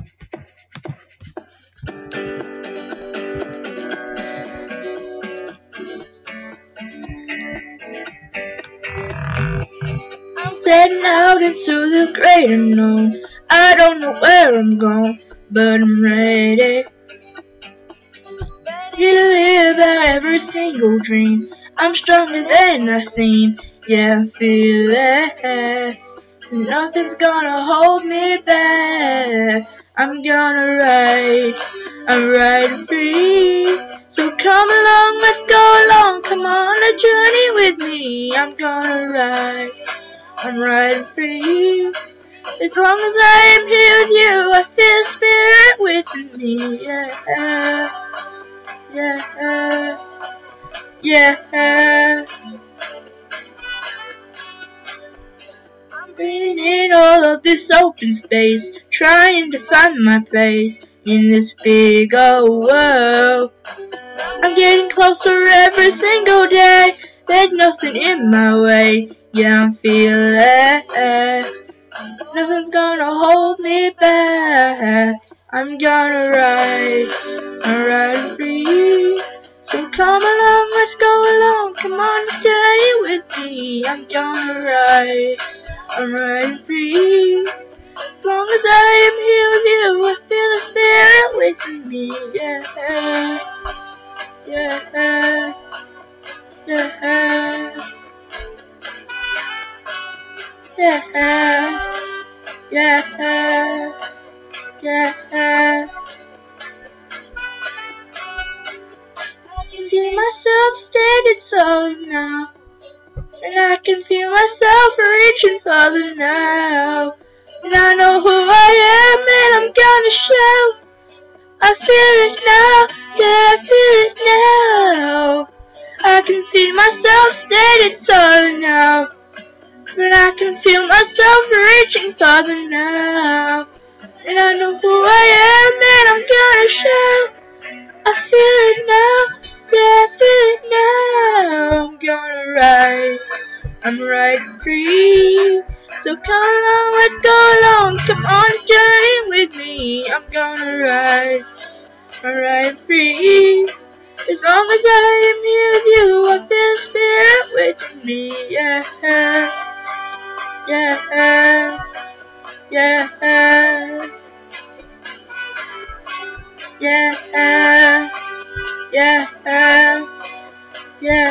I'm heading out into the great unknown. I don't know where I'm going, but I'm ready to live out every single dream. I'm stronger than I seem, yeah, I feel it. Nothing's gonna hold me back. I'm gonna ride, I'm riding free. So come along, let's go along. Come on a journey with me. I'm gonna ride, I'm riding free. As long as I am here with you, I feel the spirit with me. Yeah, yeah, yeah. I'm breathing in all of this open space, trying to find my place in this big old world. I'm getting closer every single day. There's nothing in my way. Yeah, I'm fearless. Nothing's gonna hold me back. I'm gonna ride, I'm riding free. So come along, let's go along. Come on, this journey with me. I'm gonna ride, I'm riding free. As long as I am here with you, I feel the spirit with me. Yeah, yeah, yeah, yeah, yeah. I can see myself standing tall now, and I can feel myself reaching farther now. And I know who I am, and I'm gonna show. I feel it now, yeah, I feel it now. I can feel myself standing tall now, and I can feel myself reaching farther now. And I know who I am, and I'm gonna show. I feel it now, yeah, I feel it now. I'm gonna ride, I'm riding free. So come along, let's go along. Come on this journey with me. I'm gonna ride, I'm riding free. As long as I am here with you, I feel the spirit with me. Yeah, yeah, yeah, yeah, yeah, yeah.